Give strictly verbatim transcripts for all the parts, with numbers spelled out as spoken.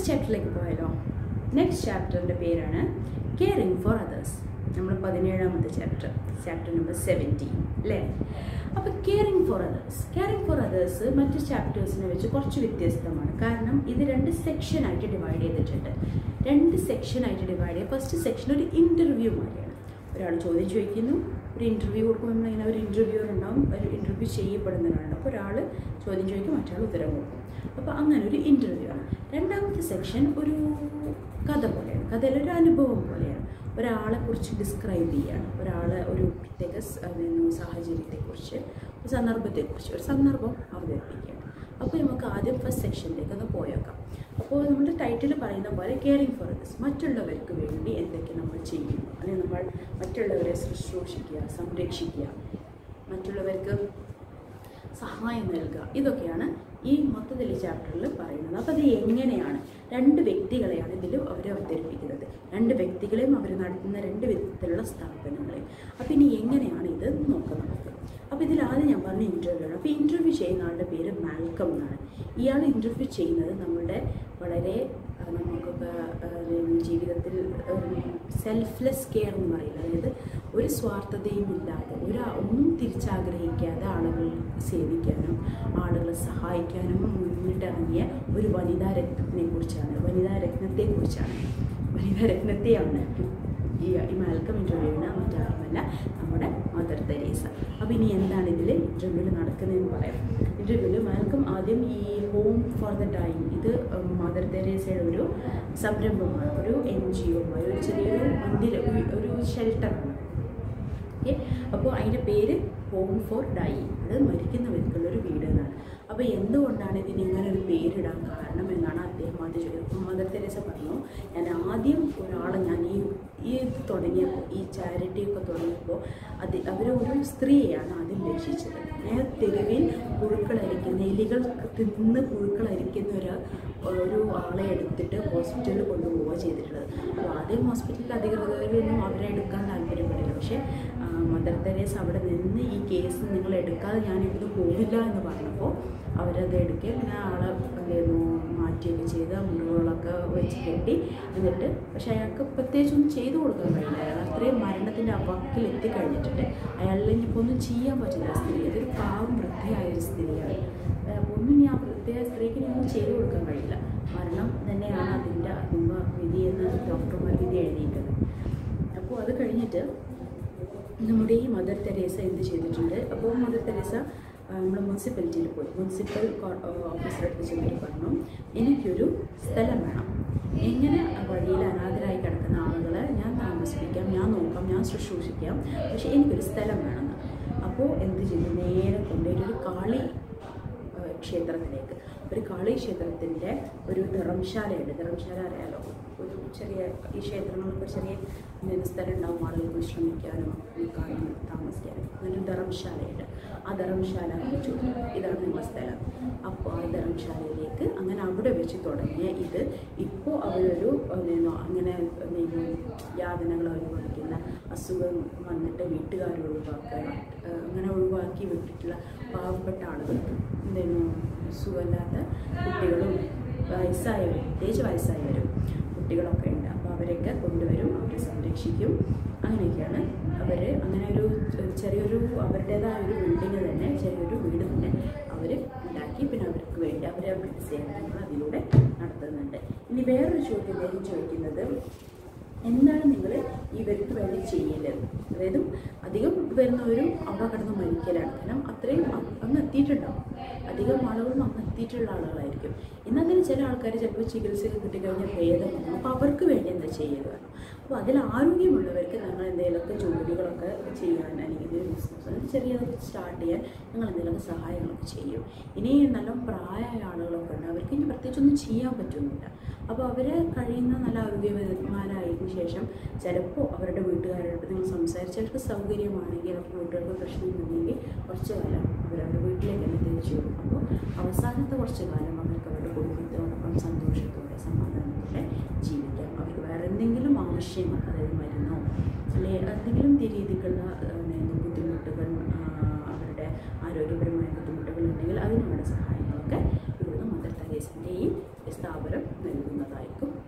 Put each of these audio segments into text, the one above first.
ചാപ്റ്ററിലേക്ക് പോയാലോ? നെക്സ്റ്റ് ചാപ്റ്ററിൻ്റെ പേരാണ് കെയറിങ് ഫോർ അതേഴ്സ്. നമ്മൾ പതിനേഴാമത്തെ ചാപ്റ്റർ, ചാപ്റ്റർ നമ്പർ സെവൻറ്റീൻ അല്ലേ? അപ്പോൾ caring for others caring for others മറ്റ് ചാപ്റ്റേഴ്സിനെ വെച്ച് കുറച്ച് വ്യത്യസ്തമാണ്. കാരണം ഇത് രണ്ട് സെക്ഷനായിട്ട് ഡിവൈഡ് ചെയ്തിട്ടുണ്ട്. രണ്ട് സെക്ഷനായിട്ട് ഡിവൈഡ് ചെയ്യുക. ഫസ്റ്റ് സെക്ഷൻ ഒരു ഇൻ്റർവ്യൂ മാതിരിയാണ്. ഒരാൾ ചോദ്യം ചോദിക്കുന്നു, ഒരു ഇൻ്റർവ്യൂ കൊടുക്കുമ്പോൾ നമ്മളിങ്ങനെ ഒരു ഇൻ്റർവ്യൂർ ഉണ്ടാവും, ഒരു ഇൻ്റർവ്യൂ ചെയ്യപ്പെടുന്നവരുണ്ട്. അപ്പോൾ ഒരാൾ ചോദ്യം ചോദിക്കും, മറ്റൊരാൾ ഉത്തരം കൊടുക്കും. അപ്പോൾ അങ്ങനെ ഒരു ഇൻ്റർവ്യൂ ആണ്. രണ്ടാമത്തെ സെക്ഷൻ ഒരു കഥ പോലെയാണ്, കഥയിലൊരു അനുഭവം പോലെയാണ്. ഒരാളെക്കുറിച്ച് ഡിസ്ക്രൈബ് ചെയ്യുകയാണ്, ഒരാളെ ഒരു പ്രത്യേക സാഹചര്യത്തെക്കുറിച്ച്, ഒരു സന്ദർഭത്തെക്കുറിച്ച് ഒരു സന്ദർഭം അവതരിപ്പിക്കുകയാണ്. അപ്പോൾ നമുക്ക് ആദ്യം ഫസ്റ്റ് സെക്ഷനിലേക്ക് ഒന്ന് പോയേക്കാം. അപ്പോൾ നമ്മുടെ ടൈറ്റിൽ പറയുന്ന പോലെ കെയറിങ് ഫോർ അതേഴ്സ്, മറ്റുള്ളവർക്ക് വേണ്ടി എന്തൊക്കെ നമ്മൾ ചെയ്യുന്നു, അല്ലെങ്കിൽ നമ്മൾ മറ്റുള്ളവരെ ശുശ്രൂഷിക്കുക, സംരക്ഷിക്കുക, മറ്റുള്ളവർക്ക് സഹായം നൽകുക, ഇതൊക്കെയാണ് ഈ മൊത്തത്തിൽ ഈ ചാപ്റ്ററിൽ പറയുന്നത്. അപ്പോൾ അത് എങ്ങനെയാണ്, രണ്ട് വ്യക്തികളെയാണ് ഇതിൽ അവർ അവതരിപ്പിക്കുന്നത്, രണ്ട് വ്യക്തികളെയും അവർ നടത്തുന്ന രണ്ട് വിധത്തിലുള്ള സ്ഥാപനങ്ങളെയും. അപ്പോൾ ഇനി എങ്ങനെയാണ് ഇത് നോക്കാം നമുക്ക്. അപ്പോൾ ഇതിൽ ആദ്യം ഞാൻ പറഞ്ഞ ഇൻ്റർവ്യൂ ആണ്. അപ്പോൾ ഇൻ്റർവ്യൂ ചെയ്യുന്ന ആളുടെ പേര് മാൽക്കം എന്നാണ്. ഇയാൾ ഇൻ്റർവ്യൂ ചെയ്യുന്നത് നമ്മളുടെ വളരെ നമുക്കൊക്കെ ജീവിതത്തിൽ സെൽഫ്ലെസ് കെയർ എന്ന് പറയുന്നത്, അതായത് ഒരു സ്വാർത്ഥതയും ഇല്ലാതെ, ഒരു ഒന്നും തിരിച്ചാഗ്രഹിക്കാതെ ആളുകൾ സേവിക്കാനും ആളുകളെ സഹായിക്കാനും മുന്നിട്ടിറങ്ങിയ ഒരു വനിതാ രത്നത്തിനെ കുറിച്ചാണ് വനിതാ രത്നത്തെക്കുറിച്ചാണ് വനിതാ രത്നത്തെയാണ് ഈ ഈ മാൽക്കം ഇൻ്റർവ്യൂ ചെയ്യുന്ന മറ്റാരുമല്ല, നമ്മുടെ മദർ തെരേസ. അപ്പോൾ ഇനി എന്താണ് ഇതിൽ ഇൻ്റർവ്യൂവിൽ നടക്കുന്നതെന്ന് പറയാം. ഇൻ്റർവ്യൂവിൽ മാൽക്കം ആദ്യം ഈ ഹോം ഫോർ ദ ഡൈയിങ്, ഇത് മദർ തെരേസയുടെ ഒരു സംരംഭമാണ്, ഒരു എൻ ജി ഒ, ഒരു ചെറിയൊരു മന്ദിര, ഒരു ഷെൽട്ടറാണ്. ഓക്കെ, അപ്പോൾ അതിൻ്റെ പേര് ഹോം ഫോർ ഡൈയിങ്, അത് മരിക്കുന്നവർക്കുള്ളൊരു വീട് എന്നാണ്. അപ്പോൾ എന്തുകൊണ്ടാണ് ഇതിന് ഇങ്ങനെ ഒരു പേരിടാൻ കാരണം എന്നാണ് അദ്ദേഹം ആദ്യം ചോദിച്ചത്. മദർ തെരേസ പറഞ്ഞു, ഞാൻ ആദ്യം ഒരാളെ ഞാൻ ഈ ഈ ഇത് തുടങ്ങിയപ്പോൾ, ഈ ചാരിറ്റിയൊക്കെ തുടങ്ങിയപ്പോൾ അത് അവരൊരു സ്ത്രീയാണ് ആദ്യം രക്ഷിച്ചത്. ഞാൻ തെരുവിൽ പുഴുക്കളരിക്കുന്ന, എലികൾ തിന്ന് പുഴുക്കളരിക്കുന്ന ഒരു ഒരു ആളെ എടുത്തിട്ട് ഹോസ്പിറ്റലിൽ കൊണ്ടുപോവുക ചെയ്തിട്ടുള്ളത്. അപ്പോൾ ആദ്യം ഹോസ്പിറ്റലിൽ അധികൃതരൊന്നും അവരെ എടുക്കാൻ താല്പര്യപ്പെടില്ല. പക്ഷേ മദർ തെരേസ അവിടെ നിന്ന് ഈ കേസ് നിങ്ങൾ എടുക്കാതെ ഞാനിത് പോകില്ല എന്ന് പറഞ്ഞപ്പോൾ അവരത് എടുക്കുക, പിന്നെ ആളെ എന്തായിരുന്നു മാറ്റിയൊക്കെ ചെയ്ത് മുറിവുകളൊക്കെ വെച്ച് കെട്ടി. എന്നിട്ട് പക്ഷേ അയാൾക്ക് പ്രത്യേകിച്ചൊന്നും ചെയ്തു കൊടുക്കാൻ കഴിയില്ല. അയാൾ അത്രയും മരണത്തിൻ്റെ അപക്കിൽ എത്തിക്കഴിഞ്ഞിട്ടുണ്ട്. അയാളിൽ ഇനിയിപ്പോൾ ഒന്നും ചെയ്യാൻ പറ്റില്ല. സ്ത്രീ അതൊരു പാവം വൃത്തിയായൊരു സ്ത്രീയാണ്. അപ്പോൾ ഒന്നും ഞാൻ പ്രത്യേക സ്ത്രീക്ക് ഒന്നും ചെയ്തു കൊടുക്കാൻ കഴിയില്ല. മരണം തന്നെയാണ് അതിൻ്റെ അന്തിമ വിധി എന്ന് ഡോക്ടർമാർ വിധി എഴുതിയിട്ടത്. അപ്പോൾ അത് കഴിഞ്ഞിട്ട് നമ്മുടെ ഈ മദർ തെരേസ എന്ത് ചെയ്തിട്ടുണ്ട്. അപ്പോൾ മദർ തെരേസ നമ്മുടെ മുനിസിപ്പാലിറ്റിയിൽ പോയി മുനിസിപ്പൽ ഓഫീസറെ അടുത്ത് ചെന്നിട്ട് പറഞ്ഞു, എനിക്കൊരു സ്ഥലം വേണം, എങ്ങനെ വഴിയിൽ അനാഥരായി കിടക്കുന്ന ആളുകളെ ഞാൻ താമസിപ്പിക്കാം, ഞാൻ നോക്കാം, ഞാൻ ശുശ്രൂഷിക്കാം, പക്ഷേ എനിക്കൊരു സ്ഥലം വേണമെന്ന്. അപ്പോൾ എന്ത് ചെയ്തു, നേരെ കൊണ്ടുപോയി ഒരു കാളി ക്ഷേത്രത്തിലേക്ക്, ഒരു കാളി ക്ഷേത്രത്തിൻ്റെ ഒരു ധർമ്മശാലയുണ്ട്. ധർമ്മശാല അറിയാലോ, ഒരു ചെറിയ ഈ ക്ഷേത്രങ്ങൾക്ക് ചെറിയ എന്തെങ്കിലും സ്ഥലം ഉണ്ടാവും ആളുകൾക്ക് വിശ്രമിക്കാനോ നിൽക്കാനോ താമസിക്കാനോ. അങ്ങനൊരു ധർമ്മശാലയുണ്ട്. ആ ധർമ്മശാല വെച്ചു, ഇതാണ് നമ്മുടെ സ്ഥലം. അപ്പോൾ ആ ധർമ്മശാലയിലേക്ക് അങ്ങനെ അവിടെ വെച്ച് തുടങ്ങിയ ഇത് ഇപ്പോൾ അവരൊരു അങ്ങനെ യാതനകൾ അനുഭവിക്കുന്ന, അസുഖം വന്നിട്ട് വീട്ടുകാർ ഒഴിവാക്കുക, അങ്ങനെ ഒഴിവാക്കി വിട്ടിട്ടുള്ള പാവപ്പെട്ട ആളുകൾക്ക്, എന്തായിരുന്നു സുഖമില്ലാത്ത കുട്ടികളും വയസ്സായവരും, പ്രത്യേകിച്ച് വയസ്സായവരും കുട്ടികളൊക്കെ ഉണ്ട്. അപ്പോൾ അവരെയൊക്കെ കൊണ്ടുവരും, അവരെ സംരക്ഷിക്കും. അങ്ങനെയൊക്കെയാണ് അവർ അങ്ങനെ ഒരു ചെറിയൊരു അവരുടേതായ ഒരു ബിൽഡിങ് തന്നെ, ചെറിയൊരു വീട് തന്നെ അവർ ഉണ്ടാക്കി. പിന്നെ അവർക്ക് വേണ്ടി അവർ അവരുടെ സേവനങ്ങൾ അതിലൂടെ നടത്തുന്നുണ്ട്. ഇനി വേറൊരു ചോദ്യം അദ്ദേഹം ചോദിക്കുന്നത്, എന്താണ് നിങ്ങൾ ഇവർക്ക് വേണ്ടി ചെയ്യേണ്ടത്? അതായത് അധികം വരുന്നവരും അവിടെ കിടന്ന് മരിക്കലാണ്. കാരണം അത്രയും അങ്ങ് എത്തിയിട്ടുണ്ടാവും, അധികം ആളുകളും അങ്ങ് എത്തിയിട്ടുള്ള ആളുകളായിരിക്കും. എന്നാൽ ചില ആൾക്കാർ ചിലപ്പോൾ ചികിത്സയൊക്കെ കിട്ടിക്കഴിഞ്ഞാൽ ഭേദമാണ്. അപ്പോൾ അവർക്ക് വേണ്ടി എന്താ ചെയ്യുക? അപ്പോൾ അതിൽ ആരോഗ്യമുള്ളവർക്ക് ഞങ്ങൾ എന്തെങ്കിലുമൊക്കെ ജോലികളൊക്കെ ചെയ്യാൻ, അല്ലെങ്കിൽ ഒരു ബിസിനസ് ചെറിയതൊക്കെ സ്റ്റാർട്ട് ചെയ്യാൻ ഞങ്ങൾ എന്തെങ്കിലുമൊക്കെ സഹായങ്ങളൊക്കെ ചെയ്യും. ഇനി നല്ല പ്രായമായ ആളുകളൊക്കെ ഉണ്ട്, അവർക്ക് ഇനി പ്രത്യേകിച്ചൊന്നും ചെയ്യാൻ പറ്റുന്നില്ല. അപ്പോൾ അവർ കഴിയുന്ന നല്ല ആരോഗ്യവാന്മാരായതിനു ശേഷം ചിലപ്പോൾ അവരുടെ വീട്ടുകാരോട് നിങ്ങൾ സംസാരിച്ച് അവർക്ക് സൗകര്യമാണെങ്കിൽ, അവരുടെ വീട്ടുകാർക്ക് പ്രശ്നമില്ലെങ്കിൽ കുറച്ച് കാലം അവരവരുടെ വീട്ടിലേക്ക് തന്നെ തിരിച്ചു വരും. അപ്പോൾ അവസാനത്തെ കുറച്ച് കാലം അവർക്ക് അവരുടെ കുടുംബത്തോടൊപ്പം സന്തോഷത്തോടെ സമാധാനത്തോടെ ജീവിക്കാം. അവർക്ക് വേറെ എന്തെങ്കിലും ആവശ്യങ്ങൾ, അതായത് മരുന്നോ അല്ലെങ്കിൽ എന്തെങ്കിലും രീതിക്കുള്ള ബുദ്ധിമുട്ടുകൾ, അവരുടെ ആരോഗ്യപരമായ ബുദ്ധിമുട്ടുകൾ ഉണ്ടെങ്കിൽ അതിനുള്ള സഹായങ്ങളൊക്കെ ഇവിടുന്ന് മദർ തെരേസയുടെ ഈ സ്ഥാപനം നൽകുന്നതായിരിക്കും.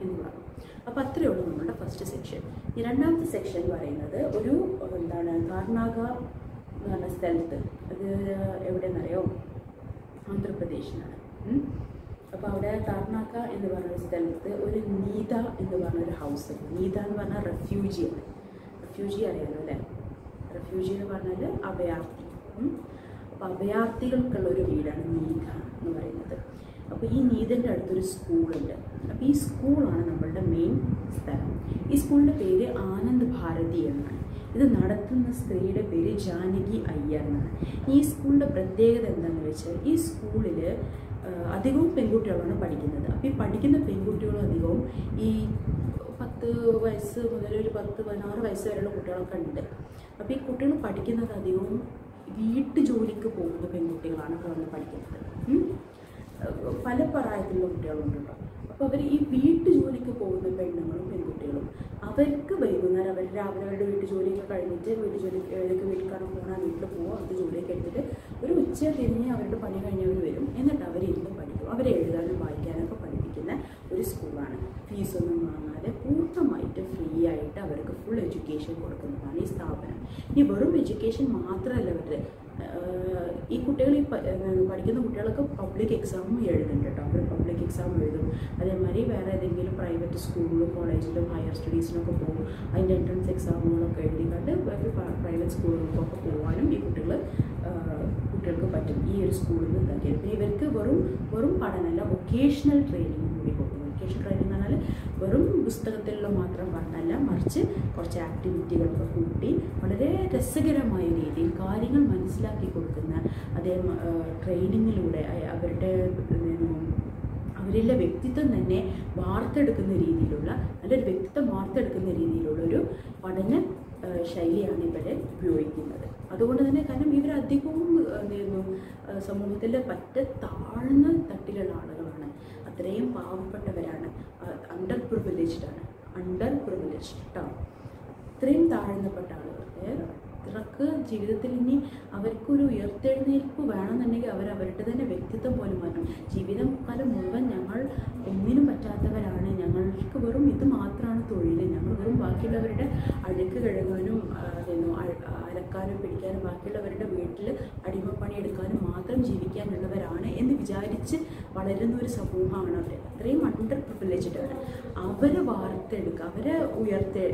എന്ന് പറഞ്ഞു. അപ്പോൾ അത്രയേ ഉള്ളൂ നമ്മളുടെ ഫസ്റ്റ് സെക്ഷൻ. ഈ രണ്ടാമത്തെ സെക്ഷൻ എന്ന് പറയുന്നത് ഒരു എന്താണ് കാർണാക എന്ന് പറഞ്ഞ സ്ഥലത്ത്, അത് എവിടെയെന്നറിയോ, ആന്ധ്രാപ്രദേശിലാണ്. അപ്പോൾ അവിടെ താർനാക്ക എന്ന് പറഞ്ഞ സ്ഥലത്ത് ഒരു നീത എന്ന് പറഞ്ഞൊരു ഹൗസ് ഉണ്ട്. നീത എന്ന് പറഞ്ഞാൽ റെഫ്യൂജിയാണ്. റെഫ്യൂജി അറിയാലോ അല്ലേ? റെഫ്യൂജി എന്ന് പറഞ്ഞാൽ അഭയാർത്ഥി. അപ്പോൾ അഭയാർത്ഥികൾക്കുള്ളൊരു വീടാണ് നീത എന്ന് പറയുന്നത്. അപ്പോൾ ഈ നീതൻ്റെ അടുത്തൊരു സ്കൂളുണ്ട്. അപ്പോൾ ഈ സ്കൂളാണ് നമ്മളുടെ മെയിൻ സ്ഥലം. ഈ സ്കൂളിൻ്റെ പേര് ആനന്ദ് ഭാരതി എന്നാണ്. ഇത് നടത്തുന്ന സ്ത്രീയുടെ പേര് ജാനകി അയ്യർ എന്നാണ്. ഈ സ്കൂളിൻ്റെ പ്രത്യേകത എന്താണെന്ന് വെച്ചാൽ ഈ സ്കൂളിൽ അധികവും പെൺകുട്ടികളാണ് പഠിക്കുന്നത്. അപ്പോൾ ഈ പഠിക്കുന്ന പെൺകുട്ടികളും അധികവും ഈ പത്ത് വയസ്സ് മുതൽ ഒരു പത്ത് പതിനാറ് വയസ്സ് വരെയുള്ള കുട്ടികളൊക്കെ ഉണ്ട്. അപ്പോൾ ഈ കുട്ടികൾ പഠിക്കുന്നത് അധികവും വീട്ടു ജോലിക്ക് പോകുന്ന പെൺകുട്ടികളാണ് ഇപ്പോൾ വന്ന് പഠിക്കുന്നത്. പല പ്രായത്തിലുള്ള കുട്ടികളുണ്ട് കേട്ടോ. അപ്പോൾ അവർ ഈ വീട്ടു ജോലിക്ക് പോകുന്ന പെണ്ണുങ്ങളും പെൺകുട്ടികളും അവർക്ക് വൈകുന്നേരം അവർ രാവിലെ അവരുടെ വീട്ടു ജോലിയൊക്കെ കഴിഞ്ഞിട്ട് വീട്ടു ജോലി ഏതൊക്കെ വീട്ടിൽ കാണാൻ പോകണം, വീട്ടിൽ പോകും, അവർക്ക് ജോലിയൊക്കെ എടുത്തിട്ട് ഒരു ഉച്ച തിരിഞ്ഞ് അവരുടെ പണി കഴിഞ്ഞവർ വരും. എന്നിട്ട് അവരിരുന്ന് പഠിക്കും. അവരെ എഴുതാനും വായിക്കാനൊക്കെ പഠിപ്പിക്കുന്ന ഒരു സ്കൂളാണ്. ഫീസൊന്നും വാങ്ങാതെ പൂർണ്ണമായിട്ട് ഫ്രീ ആയിട്ട് അവർക്ക് ഫുൾ എഡ്യൂക്കേഷൻ കൊടുക്കുന്നതാണ് ഈ സ്ഥാപനം. ഈ വെറും എഡ്യൂക്കേഷൻ മാത്രമല്ല അവരുടെ ഈ കുട്ടികൾ ഈ പഠിക്കുന്ന കുട്ടികളൊക്കെ പബ്ലിക് എക്സാമും എഴുതുന്നുണ്ട് കേട്ടോ. അവർ പബ്ലിക് എക്സാം എഴുതും. അതേമാതിരി വേറെ ഏതെങ്കിലും പ്രൈവറ്റ് സ്കൂളിലും കോളേജിലും ഹയർ സ്റ്റഡീസിനൊക്കെ പോകും. അതിൻ്റെ എൻട്രൻസ് എക്സാമുകളൊക്കെ എഴുതിക്കൊണ്ട് പ്രൈവറ്റ് സ്കൂളുകൾക്കൊക്കെ പോകാനും ഈ കുട്ടികൾ കുട്ടികൾക്ക് പറ്റും. ഈ ഒരു സ്കൂളിൽ നിന്ന് ഇതാക്കിയത് പിന്നെ ഇവർക്ക് വെറും വെറും പഠനമല്ല, വൊക്കേഷണൽ ട്രെയിനിങ് കൂടി കൊടുക്കും. വൊക്കേഷണൽ ട്രെയിനിങ് എന്ന് പറഞ്ഞാൽ വെറും പുസ്തകത്തിലുള്ള മാത്രം പഠനമല്ല, മറിച്ച് കുറച്ച് ആക്ടിവിറ്റികളൊക്കെ കൂട്ടി വളരെ രസകരമായ രീതിയിൽ കാര്യങ്ങൾ മനസ്സിലാക്കി കൊടുക്കുന്ന അതേ ട്രെയിനിങ്ങിലൂടെ അവരുടെ അവരിലെ വ്യക്തിത്വം തന്നെ വാർത്തെടുക്കുന്ന രീതിയിലുള്ള നല്ലൊരു വ്യക്തിത്വം വാർത്തെടുക്കുന്ന രീതിയിലുള്ളൊരു പഠന ശൈലിയാണ് ഇവരെ ഉപയോഗിക്കുന്നത്. അതുകൊണ്ട് തന്നെ കാരണം ഇവരധികവും എന്തായിരുന്നു സമൂഹത്തിലെ പറ്റ താഴ്ന്ന തട്ടിലുള്ള ആളുകളാണ്. അത്രയും പാവപ്പെട്ടവരാണ്. അണ്ടർ പ്രിവിലേജ്ഡാണ്. അണ്ടർ പ്രിവിലേജ്ഡ് കേട്ടോ. ഇത്രയും താഴ്ന്നപ്പെട്ട ആളുകൾ ഇവർക്ക് ജീവിതത്തിൽ ഇനി അവർക്കൊരു ഉയർത്തെഴുന്നേൽപ്പ് വേണമെന്നുണ്ടെങ്കിൽ അവർ അവരുടെ തന്നെ വ്യക്തിത്വം പോലും മാറ്റണം. ജീവിതം കാലം മുഴുവൻ ഞങ്ങൾ ഒന്നിനും പറ്റാത്തവരാണ്, ഞങ്ങൾക്ക് വെറും ഇത് മാത്രമാണ് തൊഴിൽ, ഞങ്ങൾ വെറും ബാക്കിയുള്ളവരുടെ അഴുക്ക് കഴുകാനും അലക്കാനും പിടിക്കാനും ബാക്കിയുള്ളവരുടെ വീട്ടിൽ അടിമപ്പണി എടുക്കാനും മാത്രം ജീവിക്കാനുള്ളവരാണ് എന്ന് വിചാരിച്ച് വളരുന്ന ഒരു സമൂഹമാണ് അവർ. അത്രയും അണ്ടർ പ്രിവിലേജ്ഡാണ്. അവരെ വാർത്തെടുക്കുക, അവരെ ഉയർത്തെ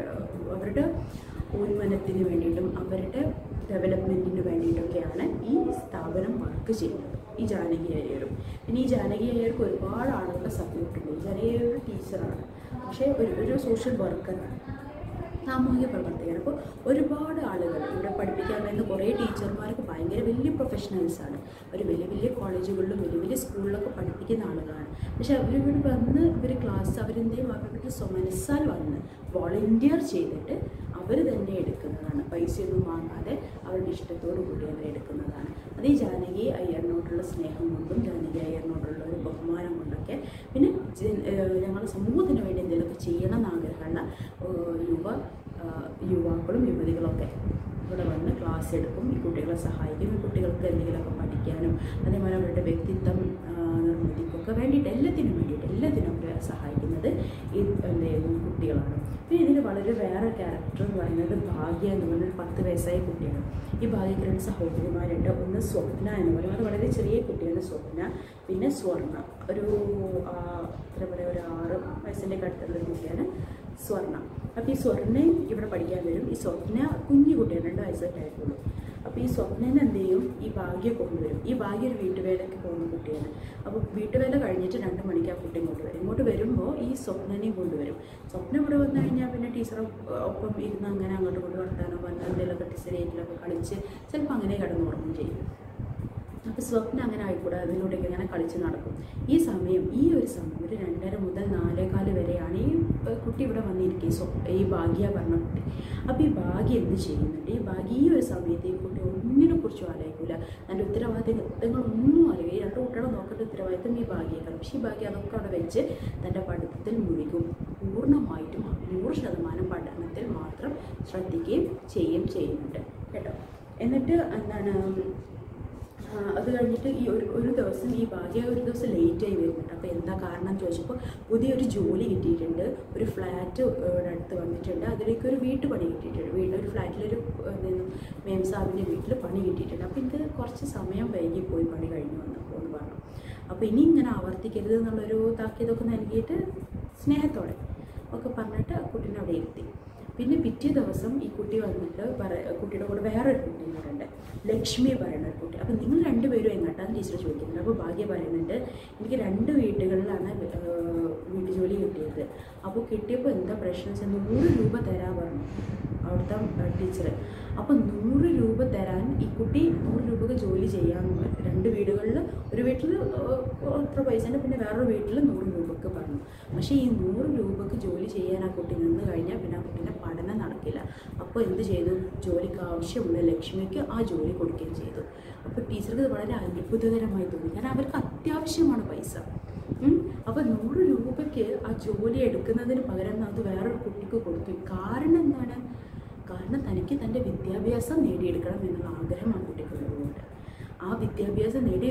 അവരുടെ ഉന്മനത്തിന് വേണ്ടിയിട്ടും അവരുടെ ഡെവലപ്മെൻറ്റിന് വേണ്ടിയിട്ടൊക്കെയാണ് ഈ സ്ഥാപനം വർക്ക് ചെയ്യുന്നത്. ഈ ജാനകി അയ്യരും പിന്നെ ഈ ജാനകി അയ്യർക്ക് ഒരുപാട് ആളുകളുടെ സപ്പോർട്ടുണ്ട്. ഈ ജാനകി അയ്യർ ഒരു ടീച്ചറാണ്, പക്ഷേ ഒരു ഒരു സോഷ്യൽ വർക്കറാണ്, സാമൂഹിക പ്രവർത്തകർ. അപ്പോൾ ഒരുപാട് ആളുകൾ ഇവിടെ പഠിപ്പിക്കാൻ വരുന്ന കുറേ ടീച്ചർമാർക്ക് ഭയങ്കര വലിയ പ്രൊഫഷണൽസാണ്. അവർ വലിയ വലിയ കോളേജുകളിലും വലിയ വലിയ സ്കൂളിലൊക്കെ പഠിപ്പിക്കുന്ന ആളുകളാണ്. പക്ഷേ അവരിവിടെ വന്ന് ഇവർ ക്ലാസ് അവരെന്തെയും അവരുടെ സ്വമനസ്സാൽ വന്ന് വോളണ്ടിയർ ചെയ്തിട്ട് അവർ തന്നെ എടുക്കുന്നതാണ്. പൈസയൊന്നും വാങ്ങാതെ അവരുടെ ഇഷ്ടത്തോടു കൂടി അവർ എടുക്കുന്നതാണ്. അത് ഈ ജാനകി അയ്യറിനോടുള്ള സ്നേഹം കൊണ്ടും ജാനകി അയ്യറിനോടുള്ള ഒരു ബഹുമാനം കൊണ്ടൊക്കെ പിന്നെ ഞങ്ങളുടെ സമൂഹത്തിന് വേണ്ടി എന്തെങ്കിലുമൊക്കെ ചെയ്യണം എന്നാഗ്രഹമുള്ള യുവ യുവാക്കളും യുവതികളൊക്കെ ഇവിടെ വന്ന് ക്ലാസ് എടുക്കും. ഈ കുട്ടികളെ സഹായിക്കും. ഈ കുട്ടികൾക്ക് എന്തെങ്കിലുമൊക്കെ പഠിക്കാനും അതേപോലെ അവരുടെ വ്യക്തിത്വം നിർമ്മിതിക്കൊക്കെ വേണ്ടിയിട്ട് എല്ലാത്തിനും വേണ്ടിയിട്ട് എല്ലാത്തിനും അവരെ സഹായിക്കുന്നത് ഈ എന്തായിരുന്നു കുട്ടികളാണ്. പിന്നെ ഇതിൽ വളരെ വേറെ ക്യാരക്ടർ എന്ന് പറയുന്നത് ഭാഗ്യ എന്ന് പറഞ്ഞൊരു പത്ത് വയസ്സായ കുട്ടിയാണ്. ഈ ഭാഗ്യക്ക് രണ്ട് സഹോദരിമാരുണ്ട്. ഒന്ന് സ്വപ്ന എന്ന് പറയുന്നത് വളരെ ചെറിയ കുട്ടിയാണ് സ്വപ്ന. പിന്നെ സ്വർണ്ണ ഒരു എന്താ പറയുക ഒരു ആറ് വയസ്സിൻ്റെ അടുത്തുള്ളൊരു കുട്ടിയാണ് സ്വർണ്ണ. അപ്പോൾ ഈ സ്വർണ്ണയും ഇവിടെ പഠിക്കാൻ വരും. ഈ സ്വപ്ന കുഞ്ഞു കുട്ടിയാണ്, രണ്ട് വയസ്സൊക്കെ ആയിട്ടുള്ളൂ. അപ്പോൾ ഈ സ്വപ്നനെ എന്ത് ചെയ്യും, ഈ ഭാഗ്യ കൊണ്ടുവരും. ഈ ഭാഗ്യ ഒരു വീട്ടുവേലയ്ക്ക് പോകുന്ന കുട്ടിയാണ്. അപ്പോൾ വീട്ടുവേല കഴിഞ്ഞിട്ട് രണ്ട് മണിക്ക് ആ കുട്ടി ഇങ്ങോട്ട് വരും. ഇങ്ങോട്ട് വരുമ്പോൾ ഈ സ്വപ്നനെയും കൊണ്ടുവരും. സ്വപ്നം ഇവിടെ വന്നു കഴിഞ്ഞാൽ പിന്നെ ടീച്ചറെ ഒപ്പം ഇരുന്ന് അങ്ങനെ അങ്ങോട്ട് കൊണ്ട് വർത്താനോ വന്നാൽ എന്തെങ്കിലുമൊക്കെ ടീച്ചറേറ്റിലൊക്കെ കളിച്ച് ചിലപ്പോൾ അങ്ങനെ കടന്നു ഉറങ്ങും ചെയ്യും. അപ്പോൾ സ്വപ്നം അങ്ങനെ ആയിക്കൂടെ, അതിലൂടെയൊക്കെ ഇങ്ങനെ കളിച്ച് നടക്കും. ഈ സമയം ഈ ഒരു സമയം ഒരു രണ്ടര മുതൽ നാലേകാല് വരെയാണ് ഈ കുട്ടി ഇവിടെ വന്നിരിക്കുക, സ്വ ഈ ഭാഗ്യ പറഞ്ഞ കുട്ടി. അപ്പോൾ ഈ ഭാഗ്യ എന്ത് ചെയ്യുന്നുണ്ട്, ഈ ഭാഗ്യ ഈ ഒരു സമയത്ത് ഈ കുട്ടി ഒന്നിനെ കുറിച്ചും ആലോചിക്കില്ല. നല്ല ഉത്തരവാദിത്തങ്ങളൊന്നും അറിയില്ല. ഈ രണ്ട് കുട്ടികളെ നോക്കേണ്ട ഉത്തരവാദിത്തം ഈ ഭാഗ്യക്കാണ്. പക്ഷേ ഈ ഭാഗ്യ അതൊക്കെ അവിടെ വെച്ച് തൻ്റെ പഠിത്തത്തിൽ മുഴുകും. പൂർണ്ണമായിട്ടും നൂറ് ശതമാനം പഠനത്തിൽ മാത്രം ശ്രദ്ധിക്കുകയും ചെയ്യുകയും ചെയ്യുന്നുണ്ട് കേട്ടോ. എന്നിട്ട് എന്താണ് അത് കഴിഞ്ഞിട്ട് ഈ ഒരു ഒരു ദിവസം ഈ ഭാര്യ ഒരു ദിവസം ലേറ്റായി വരുന്നുണ്ട്. അപ്പോൾ എന്താ കാരണം എന്ന് ചോദിച്ചപ്പോൾ പുതിയൊരു ജോലി കിട്ടിയിട്ടുണ്ട്, ഒരു ഫ്ലാറ്റ് അടുത്ത് വന്നിട്ടുണ്ട്, അതിലേക്ക് ഒരു വീട്ടു പണി കിട്ടിയിട്ടുണ്ട്, വീട്ടിൽ ഒരു ഫ്ലാറ്റിലൊരു മേം സാഹിബിൻ്റെ വീട്ടിൽ പണി കിട്ടിയിട്ടുണ്ട്. അപ്പോൾ എനിക്ക് കുറച്ച് സമയം വൈകി പോയി പണി കഴിഞ്ഞു വന്നപ്പോൾ എന്ന് പറഞ്ഞു. അപ്പോൾ ഇനി ഇങ്ങനെ ആവർത്തിക്കരുത് എന്നുള്ളൊരു താക്കീതൊക്കെ നൽകിയിട്ട് സ്നേഹത്തോടെ ഒക്കെ പറഞ്ഞിട്ട് ആ കുട്ടീനെ അവിടെ ഇരുത്തി. പിന്നെ പിറ്റേ ദിവസം ഈ കുട്ടി വന്നിട്ട് പറ കുട്ടിയുടെ കൂടെ വേറൊരു കുട്ടി എന്ന് പറയുന്നുണ്ട്, ലക്ഷ്മി പറയുന്ന ഒരു കുട്ടി. അപ്പോൾ നിങ്ങൾ രണ്ടുപേരും എങ്ങോട്ടാണ് ടീച്ചർ ചോദിക്കുന്നത്. അപ്പോൾ ഭാഗ്യ പറയുന്നുണ്ട്, എനിക്ക് രണ്ട് വീടുകളിലാണ് വീട്ടു ജോലി കിട്ടിയത്. അപ്പോൾ കിട്ടിയപ്പോൾ എന്താ പ്രശ്നം വെച്ചാൽ നൂറ് രൂപ തരാൻ പറഞ്ഞു അവിടുത്തെ ടീച്ചർ. അപ്പോൾ നൂറ് രൂപ തരാൻ ഈ കുട്ടി നൂറ് രൂപക്ക് ജോലി ചെയ്യാമെന്ന് പറഞ്ഞു. രണ്ട് വീടുകളിൽ ഒരു വീട്ടിൽ അത്ര പൈസേൻ്റെ, പിന്നെ വേറൊരു വീട്ടിൽ നൂറ് രൂപക്ക് പറഞ്ഞു. പക്ഷേ ഈ നൂറ് രൂപക്ക് ജോലി ചെയ്യാൻ ആ കുട്ടി നിന്ന് കഴിഞ്ഞാൽ പിന്നെ ആ കുട്ടീൻ്റെ പഠനം നടക്കില്ല. അപ്പോൾ എന്ത് ചെയ്തു, ജോലിക്ക് ആവശ്യമുള്ള ലക്ഷ്മിക്ക് ആ ജോലി കൊടുക്കുകയും ചെയ്തു. അപ്പോൾ ടീച്ചർക്ക് ഇത് വളരെ അത്ഭുതകരമായി തോന്നി, കാരണം അവർക്ക് അത്യാവശ്യമാണ് പൈസ. അപ്പോൾ നൂറ് രൂപയ്ക്ക് ആ ജോലി എടുക്കുന്നതിന് പകരം അത് വേറൊരു കുട്ടിക്ക് കൊടുത്തു. കാരണം എന്താണ്? കാരണം തനിക്ക് തൻ്റെ വിദ്യാഭ്യാസം നേടിയെടുക്കണം എന്നുള്ള ആഗ്രഹം ആ കുട്ടിക്കുള്ളതുകൊണ്ട് ആ വിദ്യാഭ്യാസം നേടി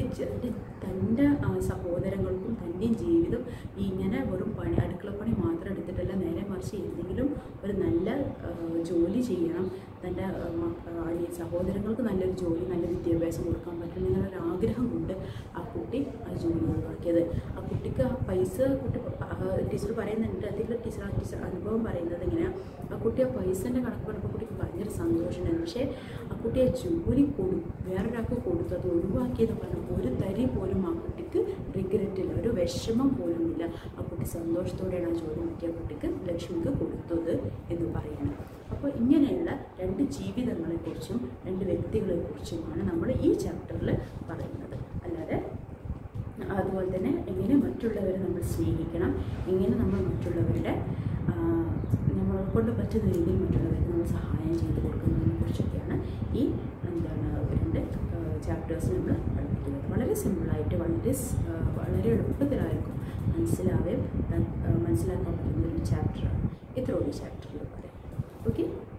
തൻ്റെ സഹോദരങ്ങൾക്കും തൻ്റെയും ജീവിതം ഇങ്ങനെ വെറും പണി അടുക്കളപ്പണി മാത്രം എടുത്തിട്ടല്ല, നേരെ മറിച്ച് എന്തെങ്കിലും ഒരു നല്ല ജോലി ചെയ്യണം, തൻ്റെ സഹോദരങ്ങൾക്ക് നല്ലൊരു ജോലി നല്ല വിദ്യാഭ്യാസം കൊടുക്കാൻ പറ്റണം എന്നുള്ളൊരു ആഗ്രഹം കൊണ്ട് ആ കുട്ടി ആ ജോലി ഒഴിവാക്കിയത്. ആ കുട്ടിക്ക് ആ പൈസ കുട്ടി ടീച്ചർ പറയുന്നുണ്ട്, അതിൽ ടീച്ചർ ആ ടീച്ചർ അനുഭവം പറയുന്നത് ഇങ്ങനെ, ആ കുട്ടി ആ പൈസേൻ്റെ കണക്ക് പറഞ്ഞപ്പോൾ കുട്ടിക്ക് ഭയങ്കര സന്തോഷമുണ്ടായിരുന്നു. പക്ഷേ ആ കുട്ടി ആ ജോലി കൊടു വേറൊരാൾക്ക് കൊടുത്തു, അത് ഒഴിവാക്കിയെന്ന് പറഞ്ഞപ്പോൾ ഒരു തരി പോലും ആ കുട്ടിക്ക് റിഗ്രറ്റില്ല, ഒരു വിഷമം പോലും ഇല്ല. ആ കുട്ടി സന്തോഷത്തോടെയാണ് ആ ജോലി മറ്റേ കുട്ടിക്ക് ലക്ഷ്മിക്ക് കൊടുത്തത് എന്ന് പറയുന്നത്. അപ്പോൾ ഇങ്ങനെയുള്ള രണ്ട് ജീവിതങ്ങളെക്കുറിച്ചും രണ്ട് വ്യക്തികളെക്കുറിച്ചുമാണ് നമ്മൾ ഈ ചാപ്റ്ററിൽ പറയുന്നത്. അല്ലാതെ അതുപോലെ തന്നെ എങ്ങനെ മറ്റുള്ളവരെ നമ്മൾ സ്നേഹിക്കണം, എങ്ങനെ നമ്മൾ മറ്റുള്ളവരുടെ നമ്മളെ കൊണ്ട് പറ്റുന്ന രീതിയിൽ മറ്റുള്ളവർക്ക് നമ്മൾ സഹായം ചെയ്ത് കൊടുക്കുന്നതിനെ കുറിച്ചൊക്കെയാണ് ഈ എന്താണ് രണ്ട് ചാപ്റ്റേഴ്സ് നമ്മൾ പഠിപ്പിക്കുന്നത്. വളരെ സിമ്പിളായിട്ട് വളരെ വളരെ എളുപ്പത്തിലായിരിക്കും മനസ്സിലാവുകയും മനസ്സിലാക്കാൻ പറ്റുന്ന ഒരു ചാപ്റ്ററാണ് ഇത്രയുള്ള ചാപ്റ്ററിൽ പറയാം. ഓക്കെ.